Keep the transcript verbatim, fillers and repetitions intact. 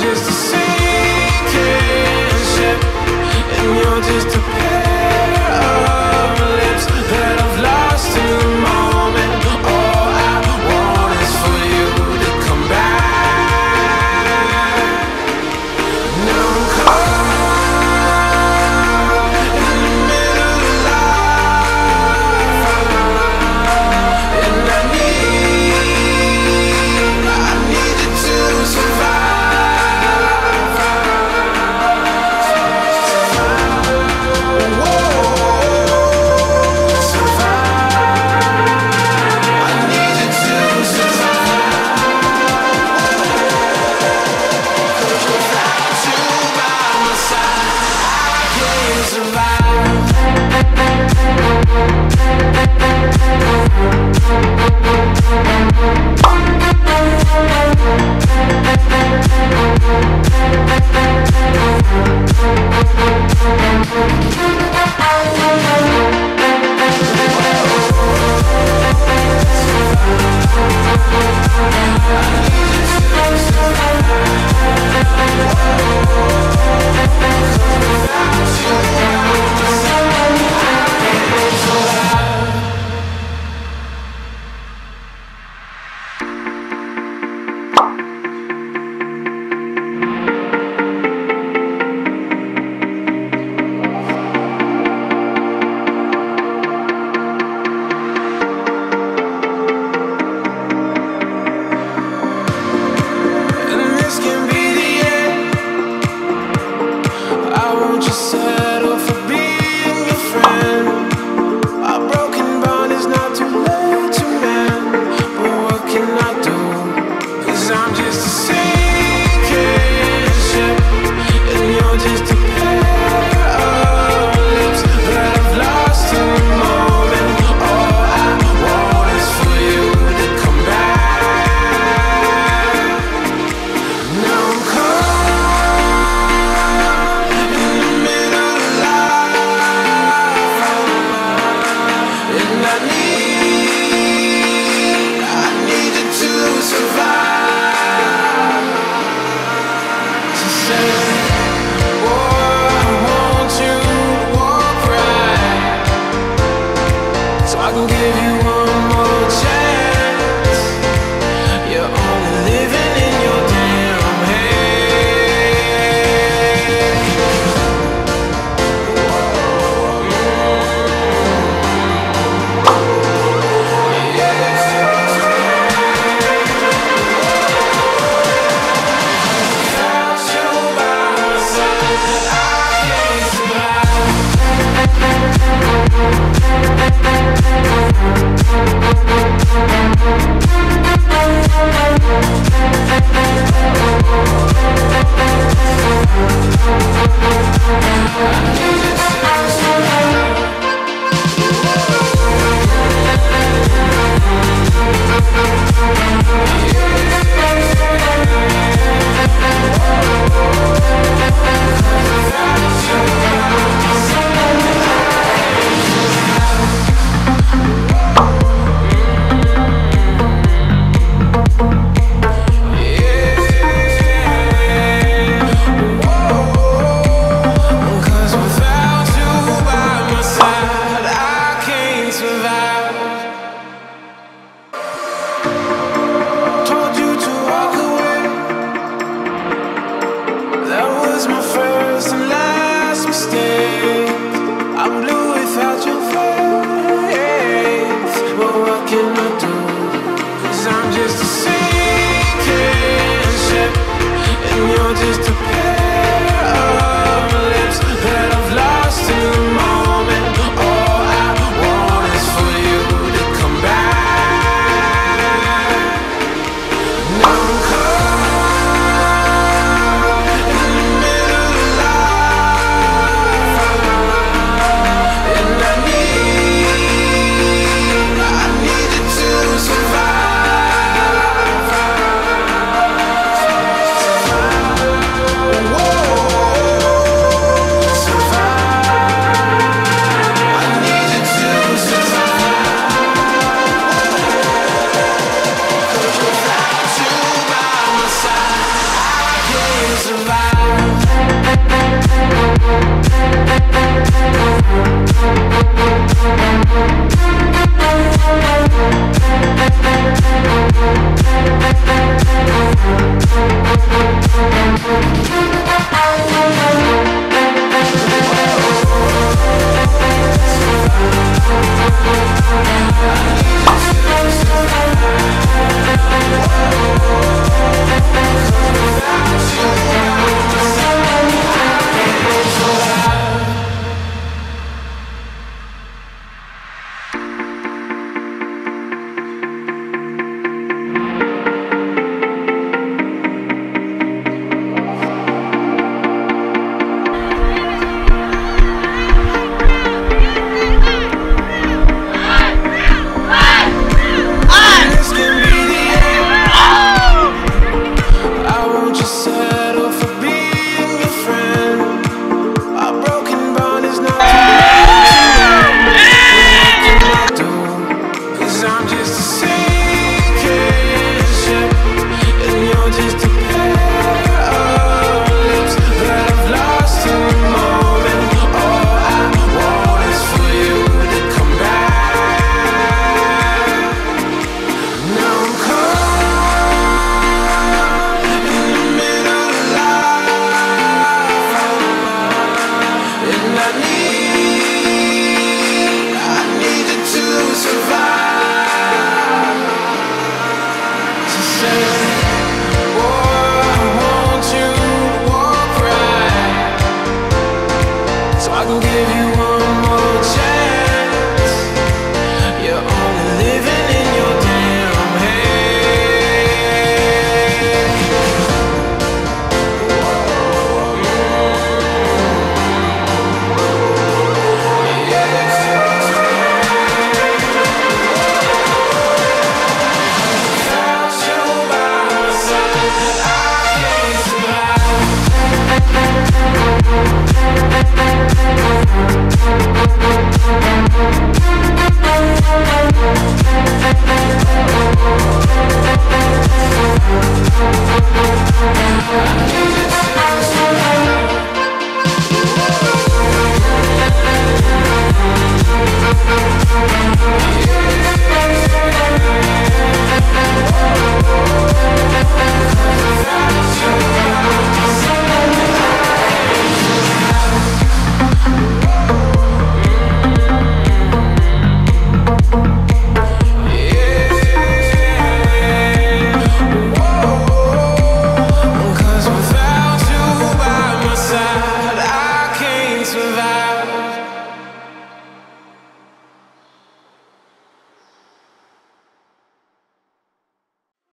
just a sinking ship, and you're just a pair of lips that I've lost in the moment. All I want is for you to come back. Now I'm caught in the middle of life, and I need, I need you to survive. Whoa, survive. I need you to survive. 'Cause without you by my side, I can't survive. And this can be the end. I won't just settle for being your friend. Our broken bond is not too late to mend, but what can I do? 'Cause I'm just a sinking ship, and you're just a pair of lips that I've lost in the moment. All I want is for you to come back. Now I'm caught in the middle of life, and I need, I need you to survive. So say, boy, I want you to walk right, so I can give you one more chance. You're only living in your damn head. Without you by my side, I can't survive. won't you settle for being your friend? Our broken bond is not too late to mend. What can I do? 'Cause I'm just a sinking ship, and you're just a pair of lips that I've lost in the moment. All I want is for you to come back. Now I'm caught in the middle of life, and I need, I need you to survive. So say, boy, won't you walk right, so I can give you